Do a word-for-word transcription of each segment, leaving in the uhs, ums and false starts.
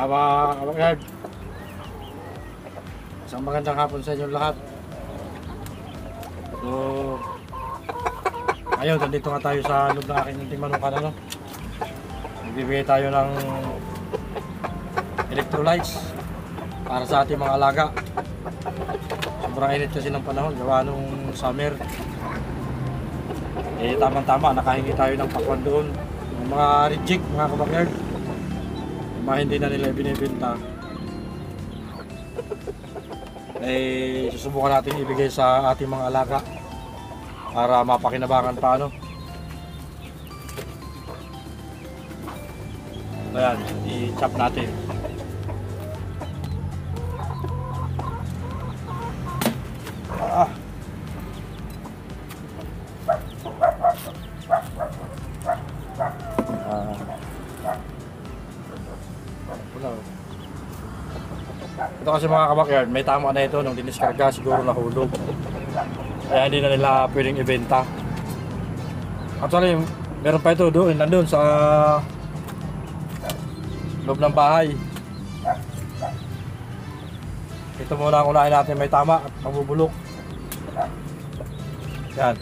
Ah, mga kabakyan, isang magandang hapon sa inyo lahat. So, ayun, nandito nga tayo sa loob ng aking munting manukan, ano? Nagbibigay tayo ng electrolytes para sa ating mga alaga. Sobrang init kasi ng panahon, gawa nung summer. Eh, tamang-tama, nakahingi tayo ng pakwan doon. Yung mga reject, mga kabakyan, mga hindi na nila binibenta, eh susubukan natin ibigay sa ating mga alaga para mapakinabangan pa, ano. Ayan, i-chop natin. Ah. Ah. Ito kasi mga kabakyard, may tama na ito nung diniskarga, siguro nahulog. Kaya hindi na nila pwedeng ibenta. Actually, meron pa ito doon, nandun sa loob ng bahay. Ito muna ang unahin natin, may tama at mabubulok. Yan.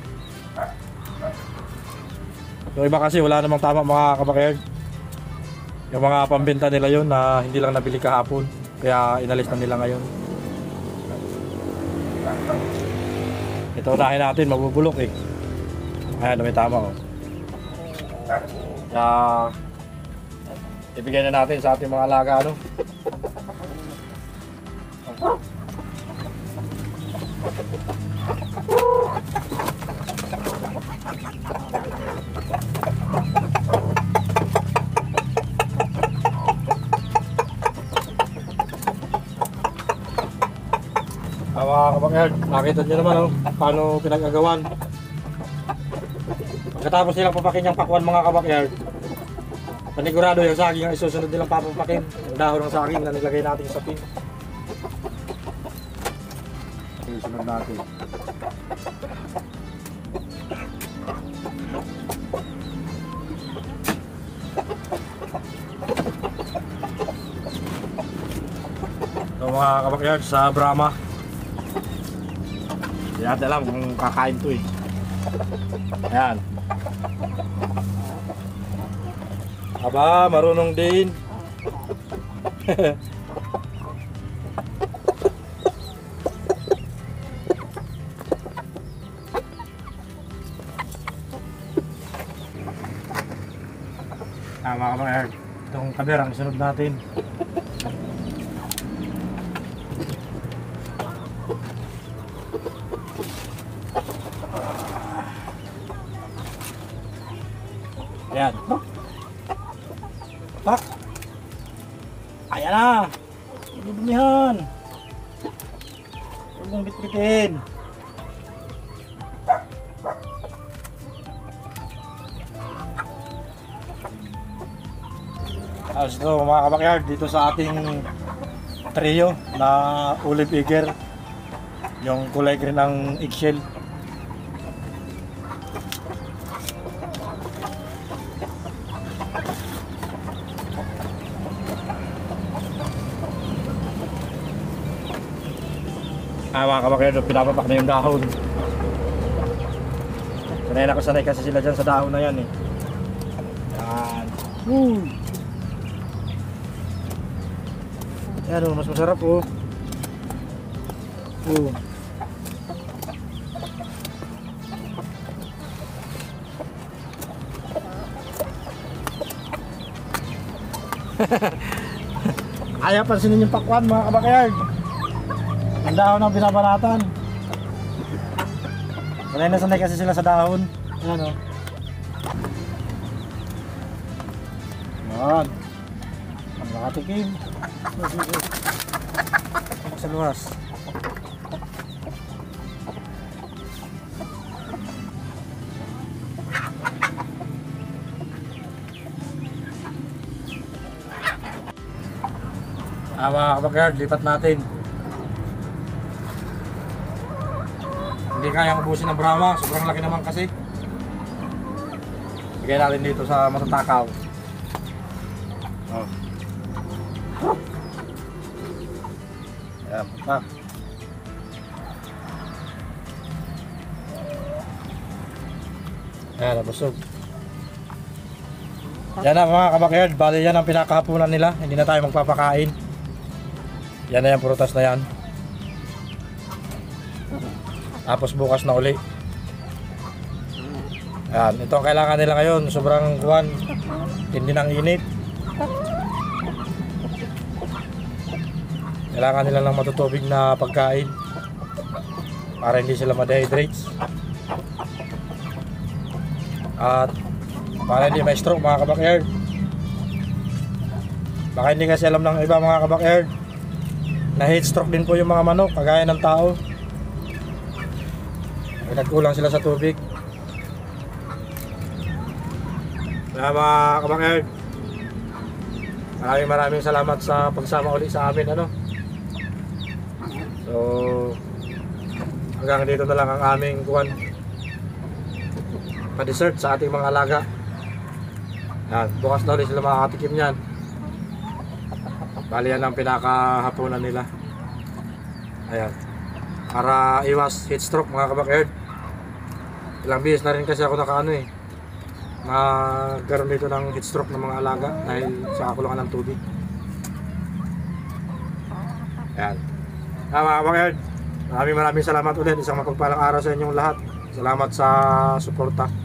Yung iba kasi wala namang tama mga kabakyard. Yung mga pambenta nila yun na hindi lang nabili kahapon, kaya inalis na nila ngayon. Ito unahin natin, mabubulok eh. Ayan, may tama oh. Kaya ibigay na natin sa ating mga alaga, ano. Mga kabakyan, nakita nyo naman oh, paano pinag-agawan. Pagkatapos nilang papakin yung pakwan mga kabakyan, panigurado yung saging ang isusunod nilang papapakin. Yung dahon ng saging na nilagay natin sa pin. Isusunod natin. So mga kabakyan, sa Brahma, hindi natin alam kung kakain to eh. Ayan. Aba, marunong din. Ah, mga kabakyan, itong kamerang isunod natin. Ayan. Pak. Ayan na. Inudumihan. Huwag mong bitbitin. As ito mga kabakyard, dito sa ating trio na olive eager, yung kulay green ng eggshell. Ah, mga kabakyard, pinapapak na yung dahon. Sanay na sanay kasi sila dyan sa dahon na yan eh. Yan. Woo! Yan o, mas masarap o. Oh. Ayaw pansinin yung pakwan mga kabakyard. Ang dahon ang binabanatan. Sanay na sanay kasi sila sa dahon. Ayan o. Yan. Ang nakatikim. Sa luwas. Ah, mga kabakyard, lipat natin. Hindi kayang ubusin ng Brahma, sobrang laki naman kasi. Bigay natin dito sa matatakaw. Oh. Ayan, ah. Ayan, nabusog. Yan na mga kabackyard, bali yan ang pinakahapunan nila. Hindi na tayo magpapakain. Yan na yung prutas na yan. Tapos bukas na uli. Ayan, ito ang kailangan nila ngayon. Sobrang kuwan, hindi ng init. Kailangan nila ng matutubig na pagkain para hindi sila ma-dehydrate. At para hindi may stroke mga kabackyard. Baka hindi kasi alam ng iba mga kabackyard na heat stroke din po yung mga manok kagaya ng tao. Ay, nagkulang sila sa tubig. Kaya mga kabackyard, maraming maraming salamat sa pagsama uli sa amin ano. So hanggang dito na lang ang aming kuwan pa-dessert sa ating mga alaga. Yan, bukas na ulit sila makakatikim yan. Bali yan ang pinakahapunan nila. Ayan, para iwas heat stroke mga kabackyard. Ilang bihis na rin kasi ako nakaano eh, nagkaroon dito ng heat stroke ng mga alaga dahil sa kakulangan ng tubig. Ayan. Ah, mga kabackyard, maraming maraming salamat ulit. Isang mapagpalang araw sa inyong lahat. Salamat sa suporta.